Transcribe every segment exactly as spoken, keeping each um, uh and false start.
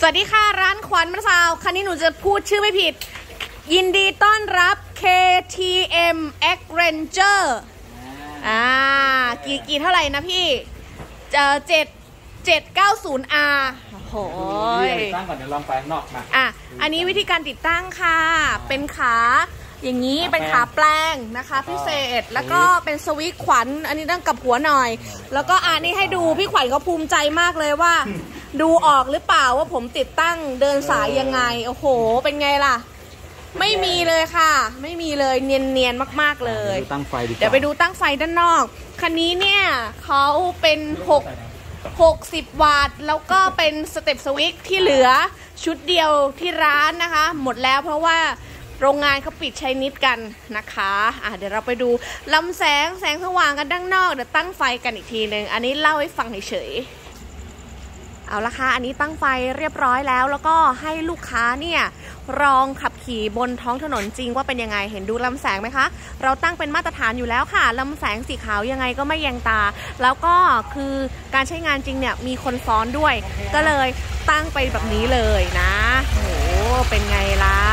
วัสดีค่ะร้านขวัญมะนาวคันนี้หนูจะพูดชื่อไม่ผิดยินดีต้อนรับ เค ที เอ็ม X Ranger อ่ากี่กี่เท่าไหร่นะพี่เอ่อเจ็ดเจ็ดเก้าศูนย์ อาร์ โอ้โหตั้งก่อนเดี๋ยวลองไปนอกมาอ่ะอันนี้วิธีการติดตั้งค่ะเป็นขาอย่างนี้เป็นขาแปลงนะคะพิเศษแล้วก็เป็นสวิตช์ขวัญอันนี้ตั้งกับหัวหน่อยแล้วก็อันนี้ให้ดูพี่ขวัญก็ภูมิใจมากเลยว่าดูออกหรือเปล่าว่าผมติดตั้งเดินสายยังไงโอ้โหเป็นไงล่ะไม่มีเลยค่ะไม่มีเลยเนียนๆมากๆเลยตั้งไฟดีกว่าเดี๋ยวไปดูตั้งไฟด้านนอกคันนี้เนี่ยเขาเป็นหก หกสิบวัตต์แล้วก็เป็นสเต็ปสวิตช์ที่เหลือชุดเดียวที่ร้านนะคะหมดแล้วเพราะว่าโรงงานเขาปิดใช้นิดกันนะคะอ่ะเดี๋ยวเราไปดูลำแสงแสงสว่างกันด้านนอกเดี๋ยวตั้งไฟกันอีกทีหนึ่งอันนี้เล่าให้ฟังเฉยๆเอาละค่ะอันนี้ตั้งไฟเรียบร้อยแล้วแล้วก็ให้ลูกค้าเนี่ยลองขับขี่บนท้องถนนจริงว่าเป็นยังไงเห็นดูลำแสงไหมคะเราตั้งเป็นมาตรฐานอยู่แล้วค่ะลำแสงสีขาวยังไงก็ไม่แยงตาแล้วก็คือการใช้งานจริงเนี่ยมีคนซ้อนด้วยก็เลยตั้งไปแบบนี้เลยนะโอ้เป็นไงล่ะ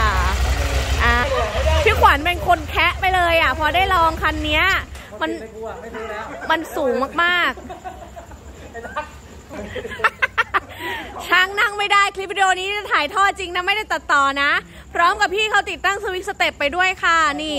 พี่ขวัญเป็นคนแคะไปเลยอ่ะพอได้ลองคันนี้มันมันสูงมากๆช่างนั่งไม่ได้คลิปวิดีโอนี้จะถ่ายทอดจริงนะไม่ได้ตัดต่อนะพร้อมกับพี่เขาติดตั้งสวิตช์สเต็ปไปด้วยค่ะนี่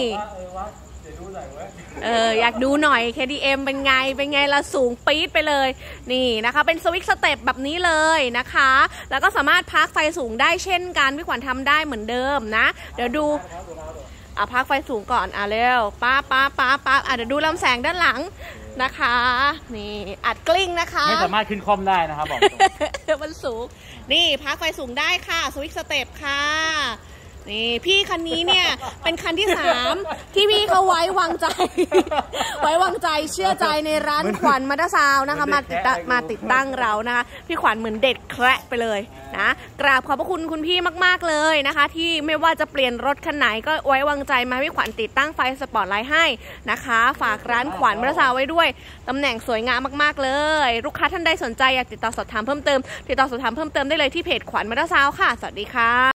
เอออยากดูหน่อย เค ที เอ็ม เป็นไงเป็นไงละสูงปี๊ดไปเลยนี่นะคะเป็นสวิตช์สเต็ปแบบนี้เลยนะคะแล้วก็สามารถพักไฟสูงได้เช่นกันพี่ขวัญทำได้เหมือนเดิมนะเดี๋ยวดูอ่ะพักไฟสูงก่อนอ่ะเร็วป้าป้าป้าป้าอ่ะเดี๋ยวดูลำแสงด้านหลังนะคะนี่อัดกลิ้งนะคะไม่สามารถขึ้นคล่อมได้นะครับบอกมันสูงนี่พักไฟสูงได้ค่ะสวิตช์สเต็ปค่ะนี่พี่คันนี้เนี่ยเป็นคันที่สามที่พี่เขาไว้วางใจไว้วางใจเชื่อใจในร้านขวัญมัตซาวนะคะมาติดมาติดตั้งเรานะคะพี่ขวัญเหมือนเด็ดแคระไปเลยนะกราบขอบพระคุณคุณพี่มากๆเลยนะคะที่ไม่ว่าจะเปลี่ยนรถคันไหนก็ไว้วางใจมาพี่ขวัญติดตั้งไฟสปอตไลท์ให้นะคะฝากร้านขวัญมัตซาวไว้ด้วยตำแหน่งสวยงามมากๆเลยลูกค้าท่านใดสนใจอยากติดต่อสอบถามเพิ่มเติมติดต่อสอบถามเพิ่มเติมได้เลยที่เพจขวัญมัตซาวค่ะสวัสดีค่ะ